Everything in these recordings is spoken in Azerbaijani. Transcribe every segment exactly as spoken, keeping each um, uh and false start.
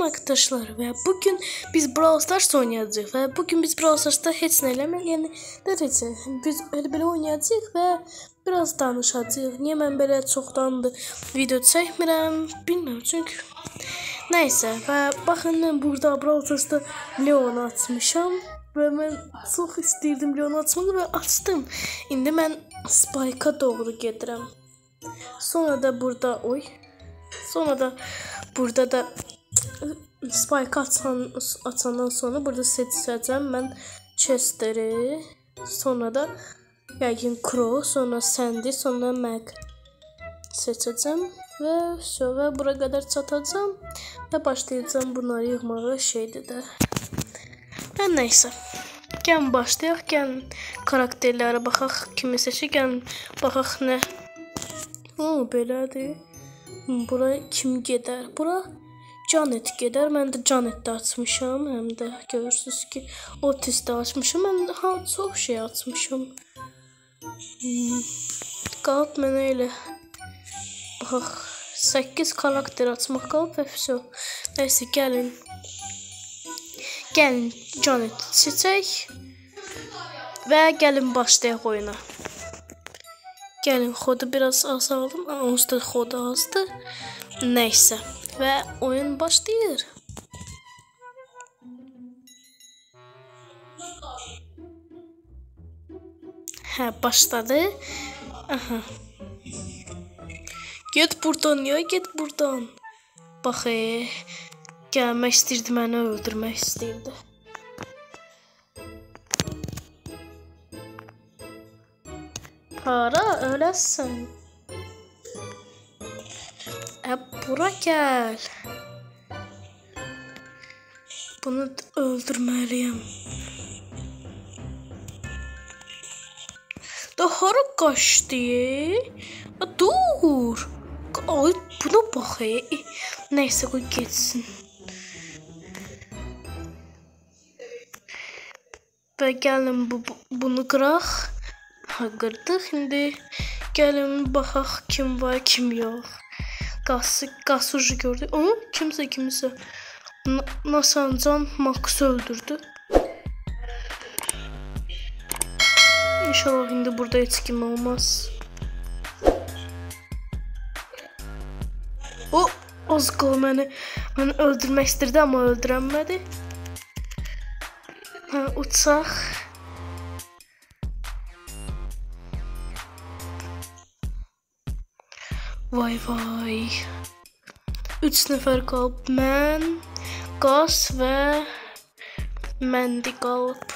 arkadaşlar və bugün biz Brawl Stars oynayacağıq və bugün biz Brawl Stars'da heç nə eləməyək, yəni necə biz belə-belə oynayacağıq və biraz danışacağıq. Niyə mən belə çoxdandır video çəkmirəm, bilmirəm çünki nəysə və baxın mən burada Brawl Stars'da Leon açmışam və mən çox istəyirdim Leon açmağı və açdım. İndi mən Spike'a doğru gedirəm. Sonra da burada oy. Sonra da burada da Spike açan, açandan sonra burada seçəcəm mən Chester'i, sonra da yəqin Crow, sonra Sandy, sonra Meg seçəcəm və şö və bura qədər çatacağam və başlayacağam bunları yığmağa şeydir də. Və nəysə. Gəlin başlayaq, gəlin karakterlərə baxaq, kimi seçək, gəlin baxaq nə. O, belədir. Bura kim gedər? Bura Janet gedər. Mən də Janet'də açmışam. Həm də görürsünüz ki, Otis'də açmışam. Mən ha çox şey açmışam. Hmm. Qalıb mənə elə bax səkkiz karakter açmaq qalıb və vəsə. Nəysə gəlin. Gəlin Janet seçək və gəlin başlayaq oyuna. Gəlin xodu biraz azaldım. Onsuz da xodu azdı. Nəysə. Və oyun başlayır. Hə, başladı. Aha. Get buradan ya, get buradan. Bax, e, gəlmək istəyirdi, məni öldürmək istəyirdi. Hara öləsən. E, bura gəl. Bunu öldürməliyəm. Da hara qaçdı? A, dur. Ay, buna bax. E. Nəysə, qoy getsin. Və gəlin bu, bunu qıraq. Ha, qırdıq. İndi gəlin baxaq kim var, kim yox. Qası, qası ucu gördük. O, kimsə, kimsə. Nasancan Max'ı öldürdü. İnşallah indi burada heç kim olmaz. O, az qala məni, məni öldürmək istirdi, amma öldürənmədi. Ha, uçaq. Vay vay. Üç nəfər qalıb. Mən, Qas və Məndi qalıb.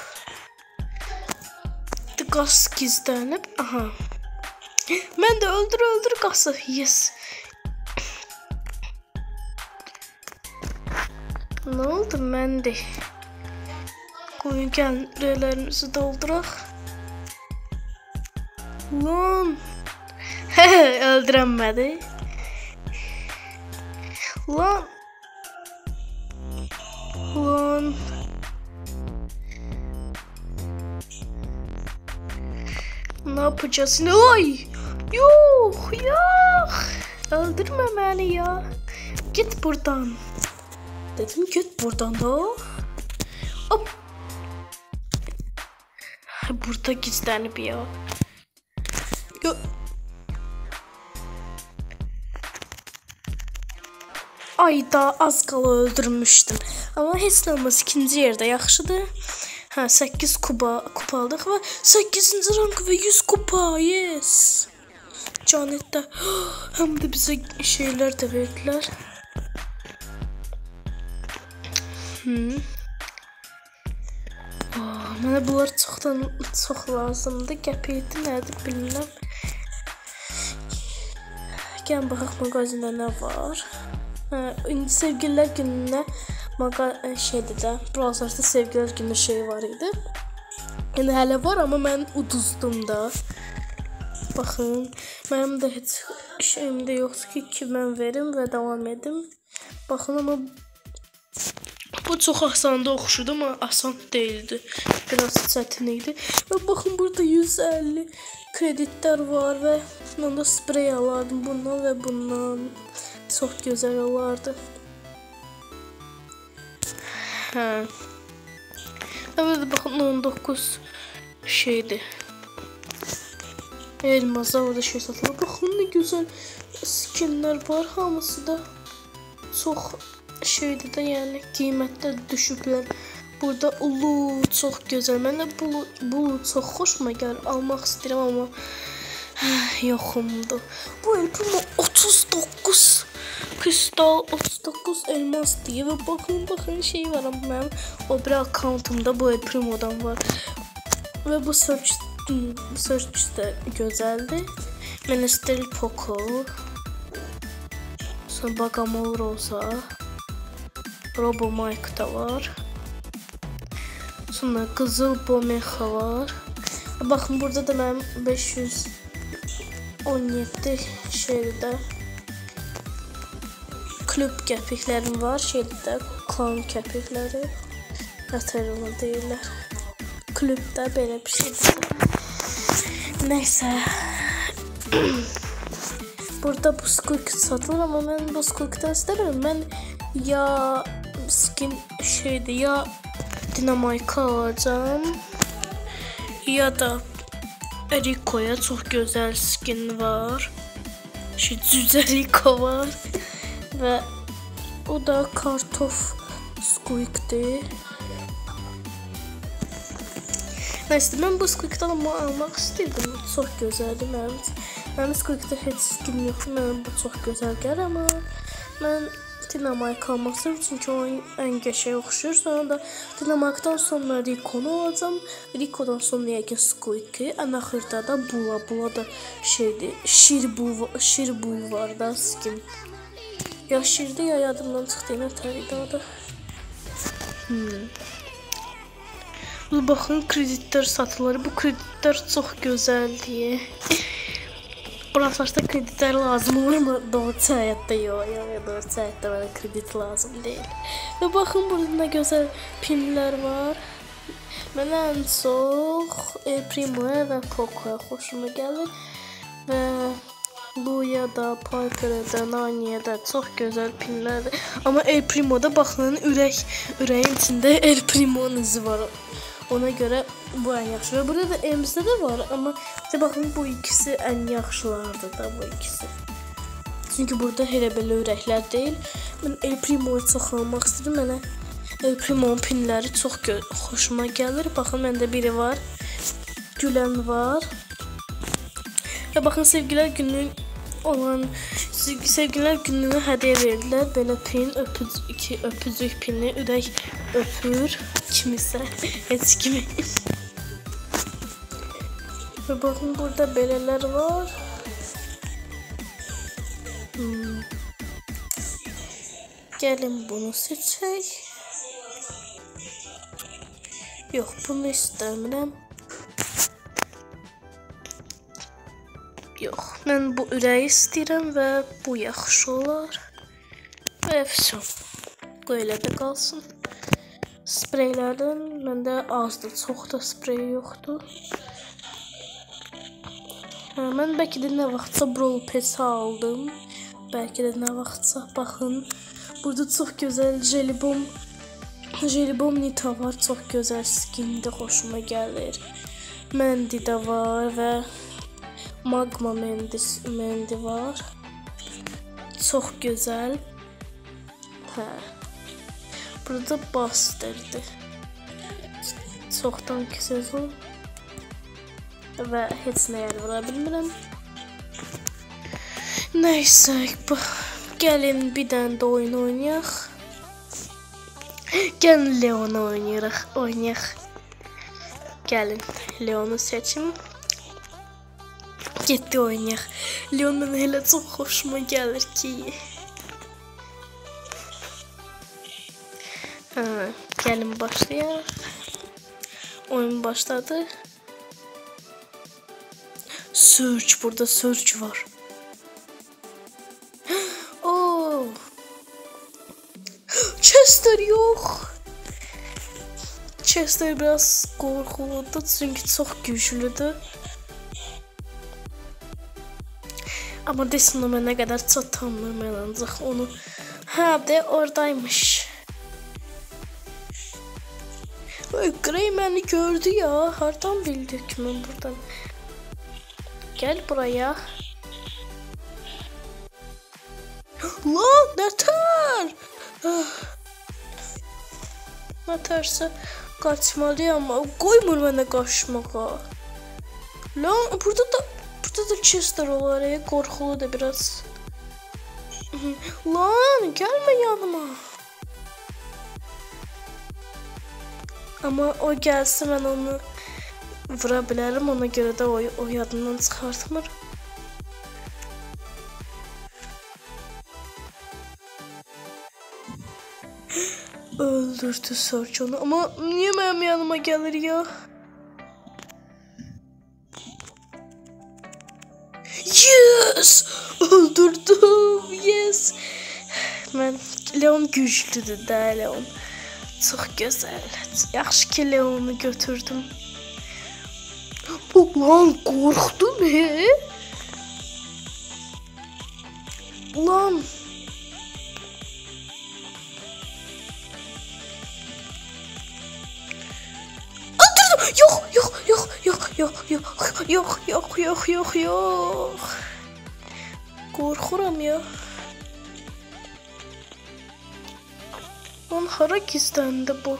Qas gizlənib. Aha. Mən də öldür, öldür Qası. Yes. Nə oldu Məndi? Qoyun gəlin, rələrimizi dolduraq. Lan. Öldürənmədi. Lan. Lan. Ne yapacağız? Ay. Yok, yok. Öldürme beni ya. Git buradan. Dedim git buradan da. Hop. Burada gizlenip ya. Yok. Ayda az qala öldürmüşdüm. Amma heç nə olmaz, ikinci yerdə yaxşıdır. Hə, səkkiz kupa, kupa aldıq və səkkizinci rank və yüz kupa, yes. Janet'də həm də bizə şeylər də verdilər. Hmm. Oh, mənə bunlar çoxdan çox lazımdır. Qəpiyeti nədir bilmirəm. Gəlin baxaq mağazində nə var. Hə, indi sevgililər gününə maqa şeydir də, Brawl Stars'da sevgililər günü şey var idi. Yəni hələ var, amma mən uduzdum da. Baxın, mənim də heç şeyim də yoxdur ki, ki mən verim və davam edim. Baxın, amma bu çox asanda oxşudu, amma asan deyildi. Biraz çətin idi. Və baxın, burada yüz əlli kreditlər var və mən də sprey alardım bundan və bundan. Çox gözəl olardı. Hə. Evet, baxın on doqquz şeydir. Elmazda orada şey satılır. Baxın nə gözəl skinlər var, hamısı da çox şeydir də, yəni qiymətlər düşüblər. Burada ulu çox gözəl. Mənə bu bu çox xoşuma gəlir. Almaq istəyirəm amma yoxumdur. Bu elprim otuz doqquz kristal otuz doqquz elmas deyir və baxın baxın şey var, amma mənim o bir akkauntumda bu elprimodan var. Və bu search search də gözəldir. Minister Poco. Sonra Bagamol Rosa. Robo Mike da var. Sonra Qızıl Bomexa var. Baxın burada da mənim beş yüz on yeddi şeydə klub kəpiklərim var. Şeydə klan kəpikləri. Nətərələ deyirlər. Klubda belə bir şeydir. Nəysə. Burada bu squeak satılır, amma mən bu squeak'dan istəmirəm. Mən ya skin şeydir, ya Dinamite alacağım, ya da Rico'ya çox gözəl skin var. Şey, cücə Rico var. Və o da kartof squeak'dir. Nəysə, mən bu squeak'dan amma almaq istəyirdim. Çox gözəldir mənim üçün. Mənim squeak'da heç skin yoxdur. Mənim bu çox gözəl gəlir, amma mən Dinamite almaq istəyirəm, çünki o ən qəşəng oxşuyur. Sonra da Dinamite'dan sonra Rico'nu alacağım. Rico'dan sonra yəqin squeak'i. Ən axırda da Bula. Bula da şeydir. Şirbul, Şirbul var da skin. Ya Şirdi ya yadımdan çıxdı. Nətəriydi o da. Hmm. Baxın, kreditlər satılır. Bu kreditlər çox gözəldir. Burasında kreditlər lazım olur mu? Doğru həyatda yox, yox, doğru həyatda mənə kredit lazım deyil. Və baxın, burada nə gözəl pinlər var. Mənə ən çox El Primo'ya və Poco'ya xoşuma gəlir. Və Luya da, Piper'a da, Nani'yə da çox gözəl pinlərdir. Amma El Primo'da baxın, ürək, ürəyin içində El Primo'nun izi var. Ona görə bu ən yaxşı. Və burada da Ems'də də var, amma baxın, bu ikisi ən yaxşılardır da, bu ikisi. Çünki burada elə belə ürəklər deyil. Mən El Primo'yu çox almaq istəyirəm. Mənə El Primo'nun pinləri çox xoşuma gəlir. Baxın, məndə biri var. Gülən var. Və baxın, sevgilər günü olan sevgilər gününə hədiyyə verdilər. Belə pin, öpüc iki öpücük pini, ürək öpür kimisə, heç kimi. Və baxın, burada belələr var. Hmm. Gəlin bunu seçək. Yox, bunu istəmirəm. Yox, mən bu ürəyi istəyirəm və bu yaxşı olar. Və vəsəm. Qoy elə də qalsın. Spreylərdən məndə azdır, çox da sprey yoxdur. Hə, mən bəlkə də nə vaxtsa Brawl Pass aldım. Bəlkə də nə vaxtsa, baxın. Burada çox gözəl Jelibom, Jelibom Nita var, çox gözəl skindir, xoşuma gəlir. Mendi də var və Magma Mendi, Mendi var. Çox gözəl. Hə. Burada Buster'dir. Çoxdan ki sezon. Və heç nə yer vura bilmirəm. Nəysə, gəlin bir dənə də oyun oynayaq. Gəlin Leon'u oynayaq, oynayaq. Gəlin Leon'u seçim. Getdi oynayaq. Leon mənə elə çox xoşuma gəlir ki. Hə, gəlin başlayaq. Oyun başladı. Search, burada search var. Oh. Chester yox. Chester biraz qorxuludur, çünki çox güclüdür. Amma desin o mənə qədər çatanmır, mən ancaq onu... Hə, de oradaymış. Grey məni gördü ya. Hardan bildi ki mən buradan? Gel buraya. Lan nətər? Nətərsə qaçmalıyam ama qoymur mənə qaçmağa. Lan burada da burada da Chester olar, qorxulu da biraz. Lan gəlmə yanıma. Ama o gəlsə mən onu vura bilərəm, ona görə də o, o yadından çıxartmır. Öldürdü Search onu, ama niye benim yanıma gelir ya? Yes! Öldürdüm, yes! Ben, Leon güçlüdür də, Leon. Çox gözəl. Yaxşı ki Leon'u götürdüm. Ulan qorxdum he? Ulan. Öldürdüm. Yok yok yok yok yok yok yok yok yok yok yok. Qorxuram ya. Lan hara gizlendi bu?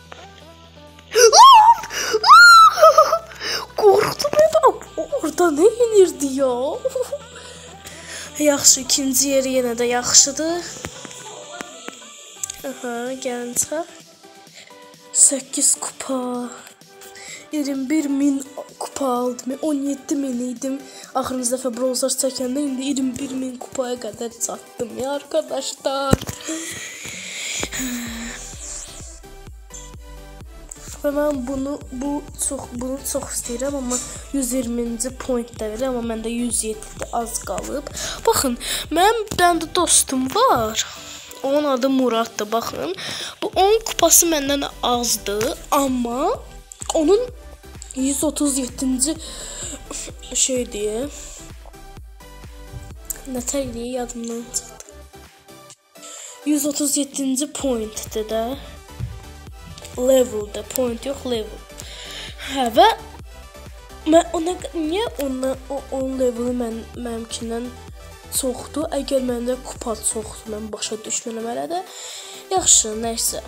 Korktum ya. Orada ne inirdi ya? Yaxşı, ikinci yeri yenə də yaxşıdır. Aha, gəlin çıxaq. səkkiz kupa. iyirmi bir min kupa aldım. on yeddi min idim. Axırıncı dəfə Brawl Stars çəkəndə indi iyirmi bir min kupaya qədər çatdım ya arkadaşlar. Və mən bunu bu çox bunu çox istəyirəm, amma yüz iyirminci point də verir, amma məndə yüz yeddi az qalıb. Baxın, mənim bir dənə də dostum var. Onun adı Muraddır, baxın. Bu on kupası məndən azdır, amma onun yüz otuz yeddinci şeydir. Nətər idi, yadımdan çıxdı. yüz otuz yeddinci pointdir də. Level'da, point yox, level. Hə, və mən ona, niyə ona, o on leveli mən, mənimkindən çoxdur? Əgər məndə kupa çoxdur, mən başa düşmürəm hələ də. Yaxşı, nəysə.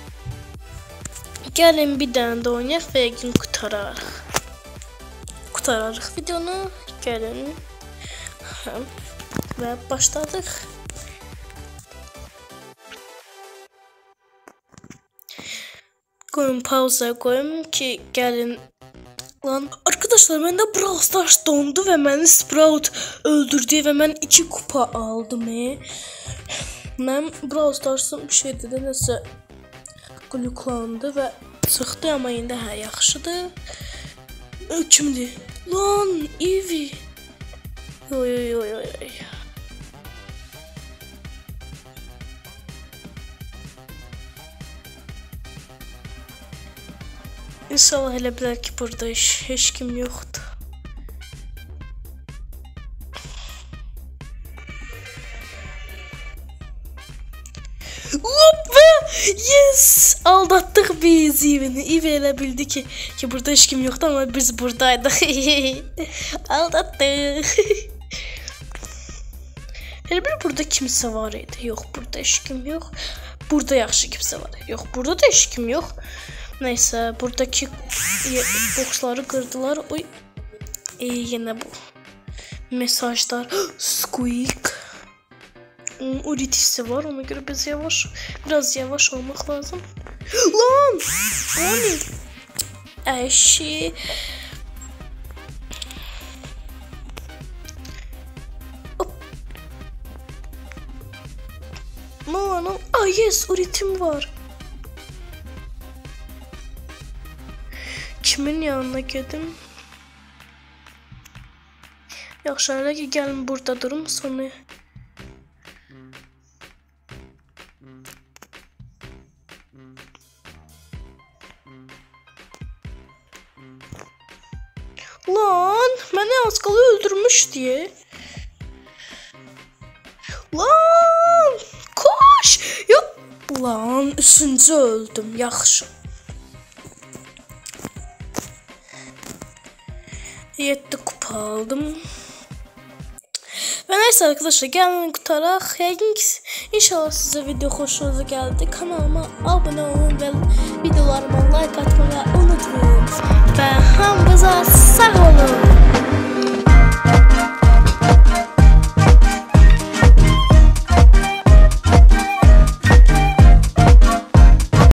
Gəlin bir dənə də oynayaq və yəqin qutararıq. Qutararıq videonu, gəlin. Hə, və başladıq. Koyun pauza koyayım ki gelin. Lan arkadaşlar, məndə Brawl Stars dondu və məni Sprout öldürdü və mən iki kupa aldım. He. Mən Brawl Stars'ın bir şeydə də nəsə gluklandı və çıxdı, amma indi hə yaxşıdır. Kimdir? Lan Eevee. Oy oy oy oy. İnşallah elə bilər ki, burada heç, heç kim yoxdur. Hop və yes! Aldatdıq biz Eevee'ni. Eevee elə bildi ki, ki burada heç kim yoxdur, amma biz buradaydıq. Aldatdıq. Elə bir burada kimsə var idi. Yox, burada heç kim yox. Burada yaxşı kimsə var. Yox, burada da heç kim yox. Neyse, buradaki boxları kırdılar. Oy. E, yine bu mesajlar. Squeak. Onun ultisi var, ona göre biz yavaş, biraz yavaş olmak lazım. Lan! Lan! Eşi. Lan, lan. Ah yes, ultim var. Kimin yanına gedim? Yaxşı, hələ ki gəlin burada durum, sonra lan məni az qala öldürmüş diye. Lan koş. Yok lan, üçüncü öldüm. Yaxşı. yedi kupa aldım. Ve neyse arkadaşlar, gelin kurtaraq. Yəqin ki, inşallah sizə video xoşunuza gəldi. Kanalıma abunə olun və videolarıma like atmayı unutmayın. Və hamınıza